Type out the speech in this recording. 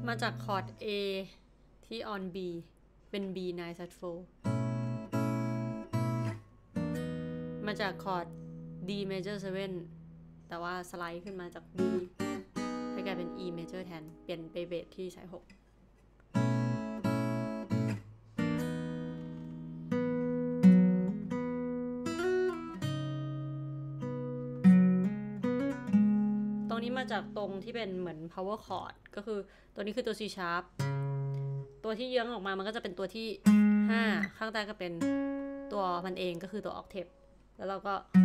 มาจากคอร์ด A ที่ on B เป็น B9 /4 มาจากคอร์ด D major 7แต่ว่าสไลด์ขึ้นมาจาก D ให้กลายเป็น E major แทนเปลี่ยนไปเบสที่สาย6ตรงนี้มาจากตรงที่เป็นเหมือน power chord ก็คือตัวนี้คือตัว C sharp ตัวที่เยื้องออกมามันก็จะเป็นตัวที่5ข้างใต้ก็เป็นตัวมันเองก็คือตัว octave แล้วเราก็